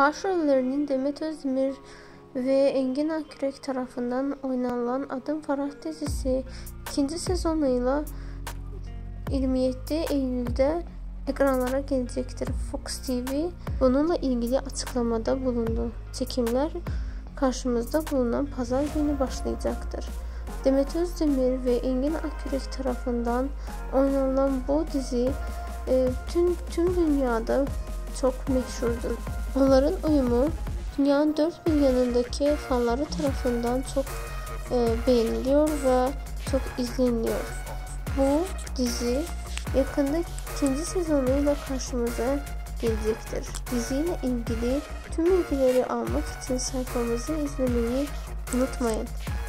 Başrollerinin Demet Özdemir ve Engin Akyürek tarafından oynanılan Adım Farah dizisi ikinci sezonuyla 27 Eylül'de ekranlara gelecektir. Fox TV bununla ilgili açıklamada bulundu. Çekimler karşımızda bulunan pazar günü başlayacaktır. Demet Özdemir ve Engin Akyürek tarafından oynanılan bu dizi tüm dünyada çok meşhurdur. Onların uyumu dünyanın 4 bir yanındaki fanları tarafından çok beğeniliyor ve çok izleniyor. Bu dizi yakında ikinci sezonuyla karşımıza gelecektir. Diziyle ilgili tüm bilgileri almak için sayfamızı izlemeyi unutmayın.